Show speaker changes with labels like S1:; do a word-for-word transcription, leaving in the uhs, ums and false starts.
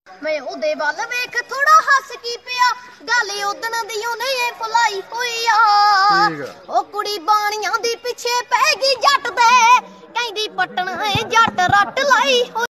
S1: मैं ओदे वाल वेख थोड़ा हस की पिया गल उदन दी उन्हें फुलाई हुई आ ओ कुड़ी बाणियां दी पिछे पै गई जट दे कहंदी पटना जट रट लाई।